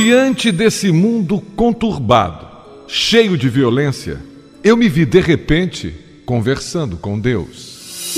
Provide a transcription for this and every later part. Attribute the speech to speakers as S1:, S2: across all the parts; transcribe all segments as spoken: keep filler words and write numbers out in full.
S1: Diante desse mundo conturbado, cheio de violência, eu me vi de repente conversando com Deus.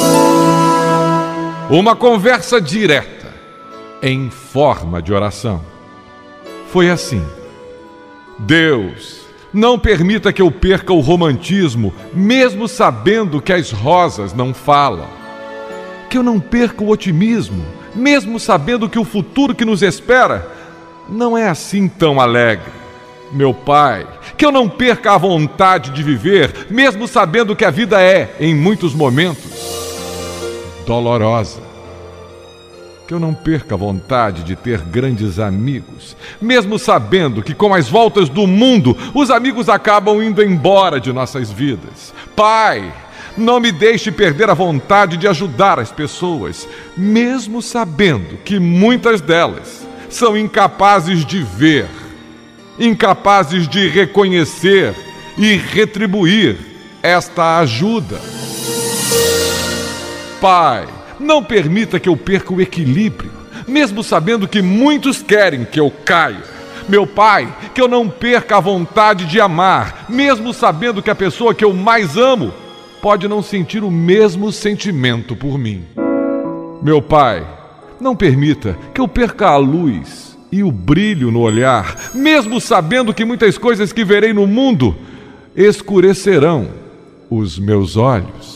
S1: Uma conversa direta, em forma de oração. Foi assim: Deus, não permita que eu perca o romantismo, mesmo sabendo que as rosas não falam. Que eu não perca o otimismo, mesmo sabendo que o futuro que nos espera não é assim tão alegre. Meu Pai, que eu não perca a vontade de viver, mesmo sabendo que a vida é, em muitos momentos, dolorosa. Que eu não perca a vontade de ter grandes amigos, mesmo sabendo que com as voltas do mundo, os amigos acabam indo embora de nossas vidas. Pai, não me deixe perder a vontade de ajudar as pessoas, mesmo sabendo que muitas delas são incapazes de ver, incapazes de reconhecer e retribuir esta ajuda. Pai, não permita que eu perca o equilíbrio, mesmo sabendo que muitos querem que eu caia. Meu Pai, que eu não perca a vontade de amar, mesmo sabendo que a pessoa que eu mais amo pode não sentir o mesmo sentimento por mim. Meu Pai, não permita que eu perca a luz e o brilho no olhar, mesmo sabendo que muitas coisas que verei no mundo escurecerão os meus olhos.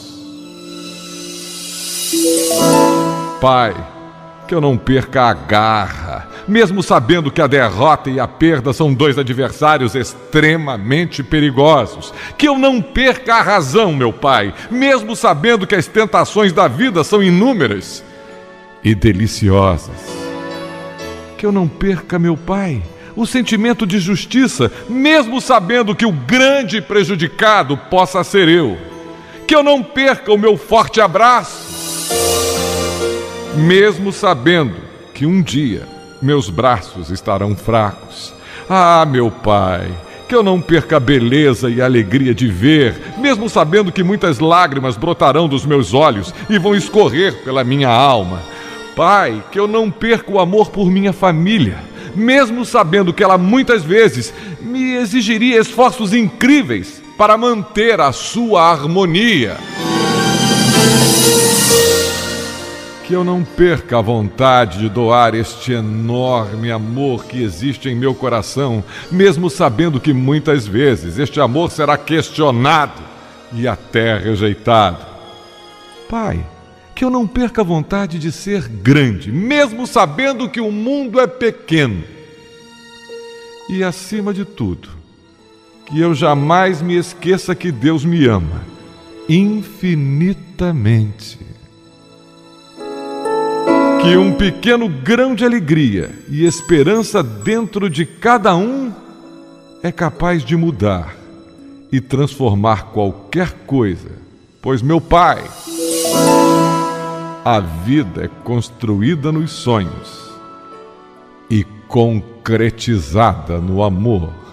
S1: Pai, que eu não perca a garra, mesmo sabendo que a derrota e a perda são dois adversários extremamente perigosos. Que eu não perca a razão, meu Pai, mesmo sabendo que as tentações da vida são inúmeras e deliciosas. Que eu não perca, meu Pai, o sentimento de justiça, mesmo sabendo que o grande prejudicado possa ser eu. Que eu não perca o meu forte abraço, mesmo sabendo que um dia meus braços estarão fracos. Ah, meu Pai, que eu não perca a beleza e a alegria de ver, mesmo sabendo que muitas lágrimas brotarão dos meus olhos e vão escorrer pela minha alma. Pai, que eu não perca o amor por minha família, mesmo sabendo que ela muitas vezes me exigiria esforços incríveis para manter a sua harmonia. Que eu não perca a vontade de doar este enorme amor que existe em meu coração, mesmo sabendo que muitas vezes este amor será questionado e até rejeitado. Pai, que eu não perca a vontade de ser grande, mesmo sabendo que o mundo é pequeno. E, acima de tudo, que eu jamais me esqueça que Deus me ama infinitamente. Que um pequeno grão de alegria e esperança dentro de cada um é capaz de mudar e transformar qualquer coisa, pois, meu Pai, a vida é construída nos sonhos e concretizada no amor.